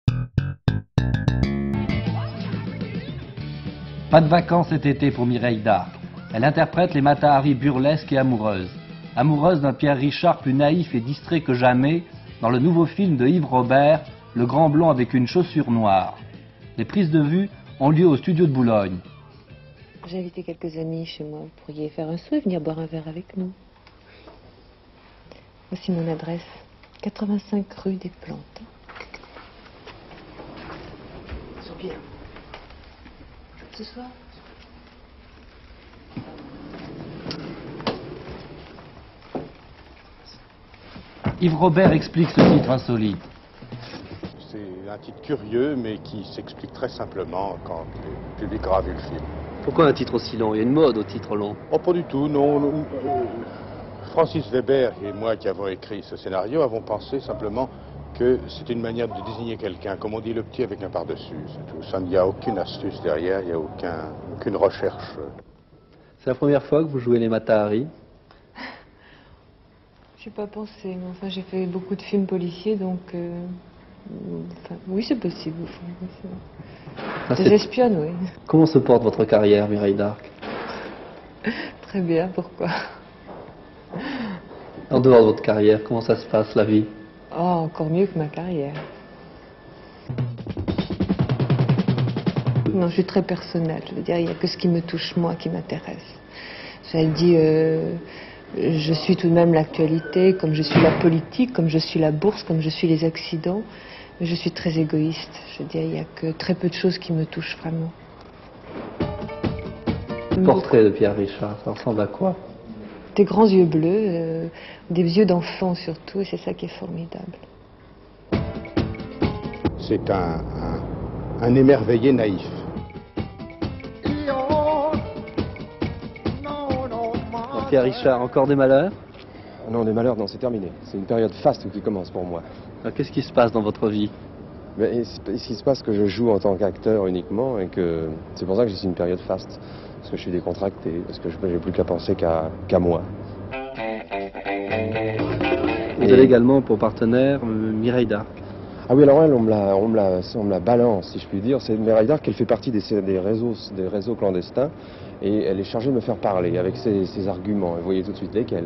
Pas de vacances cet été pour Mireille Darc. Elle interprète les Mata Hari burlesques et amoureuses. Amoureuse d'un Pierre Richard plus naïf et distrait que jamais, dans le nouveau film de Yves Robert, Le Grand Blond avec une chaussure noire. Les prises de vue ont lieu au studio de Boulogne. J'ai invité quelques amis chez moi. Vous pourriez faire un saut et venir boire un verre avec nous. Voici mon adresse. 85 rue des Plantes. Ils sont bien. Ce soir. Yves Robert explique ce titre insolite. C'est un titre curieux, mais qui s'explique très simplement quand le public aura vu le film. Pourquoi un titre aussi long? Il y a une mode au titre long. Oh, pas du tout, non. Francis Weber et moi qui avons écrit ce scénario avons pensé simplement que c'est une manière de désigner quelqu'un, comme on dit le petit avec un par-dessus, c'est tout. Ça, il n'y a aucune astuce derrière, il n'y a aucune recherche. C'est la première fois que vous jouez les Mata Hari? J'ai pas pensé, mais enfin j'ai fait beaucoup de films policiers, donc enfin, oui c'est possible. Des espionnes, oui. Comment se porte votre carrière, Mireille Darc? Très bien, pourquoi? En dehors de votre carrière, comment ça se passe, la vie? Oh, encore mieux que ma carrière. Non, je suis très personnelle. Je veux dire, il n'y a que ce qui me touche moi qui m'intéresse. Cela dit, je suis tout de même l'actualité, comme je suis la politique, comme je suis la bourse, comme je suis les accidents. Mais je suis très égoïste. Je veux dire, il n'y a que très peu de choses qui me touchent vraiment. Le portrait de Pierre Richard, ça ressemble à quoi? Des grands yeux bleus, des yeux d'enfant surtout, et c'est ça qui est formidable. C'est un émerveillé naïf. Pierre Richard, encore des malheurs? Non, des malheurs, non, c'est terminé. C'est une période faste qui commence pour moi. Qu'est-ce qui se passe dans votre vie? Ce qui se passe, c'est que je joue en tant qu'acteur uniquement et que c'est pour ça que c'est une période faste. Parce que je suis décontracté, parce que je n'ai plus qu'à penser qu'à moi. Vous avez également pour partenaire Mireille Darc. Ah oui, alors elle, on me la balance, si je puis dire. C'est Mireille Darc, elle fait partie des réseaux clandestins et elle est chargée de me faire parler avec ses arguments. Et vous voyez tout de suite lesquels.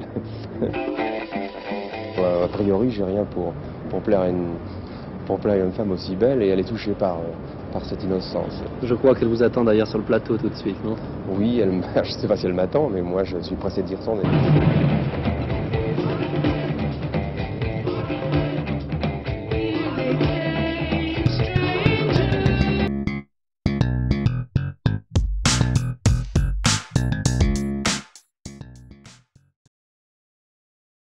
A priori, j'ai rien pour plaire à une femme aussi belle et elle est touchée par cette innocence. Je crois qu'elle vous attend d'ailleurs sur le plateau tout de suite, non? Oui, je ne sais pas si elle m'attend, mais moi je suis pressé de dire son nom.